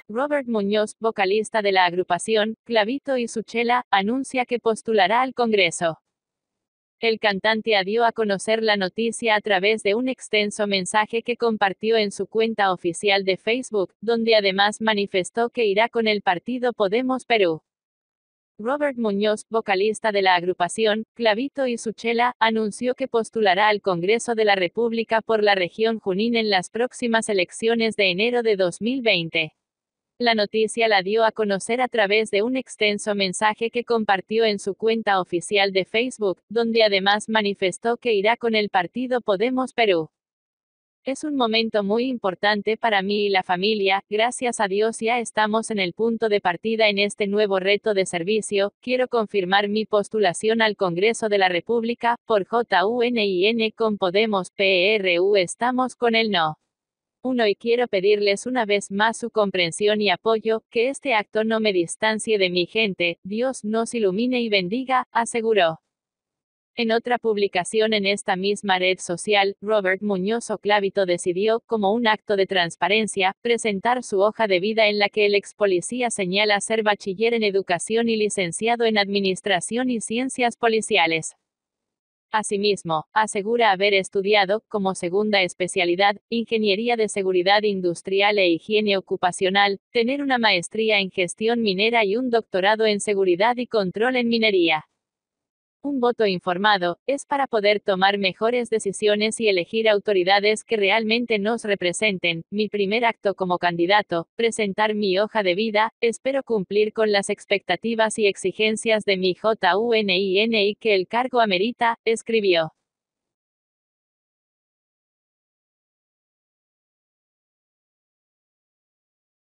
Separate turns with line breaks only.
Robert Muñoz, vocalista de la agrupación Clavito y Suchela, anuncia que postulará al Congreso. El cantante dio a conocer la noticia a través de un extenso mensaje que compartió en su cuenta oficial de Facebook, donde además manifestó que irá con el partido Podemos Perú. Robert Muñoz, vocalista de la agrupación Clavito y Suchela, anunció que postulará al Congreso de la República por la región Junín en las próximas elecciones de enero de 2020. La noticia la dio a conocer a través de un extenso mensaje que compartió en su cuenta oficial de Facebook, donde además manifestó que irá con el partido Podemos Perú. Es un momento muy importante para mí y la familia, gracias a Dios ya estamos en el punto de partida en este nuevo reto de servicio. Quiero confirmar mi postulación al Congreso de la República, por JUNIN con Podemos PRU estamos con el no. Y quiero pedirles una vez más su comprensión y apoyo, que este acto no me distancie de mi gente, Dios nos ilumine y bendiga, aseguró. En otra publicación en esta misma red social, Robert Muñoz Clavito decidió, como un acto de transparencia, presentar su hoja de vida en la que el ex policía señala ser bachiller en educación y licenciado en administración y ciencias policiales. Asimismo, asegura haber estudiado, como segunda especialidad, Ingeniería de Seguridad Industrial e Higiene Ocupacional, tener una maestría en gestión minera y un doctorado en Seguridad y Control en Minería. Un voto informado es para poder tomar mejores decisiones y elegir autoridades que realmente nos representen. Mi primer acto como candidato, presentar mi hoja de vida, espero cumplir con las expectativas y exigencias de mi JUNIN que el cargo amerita, escribió.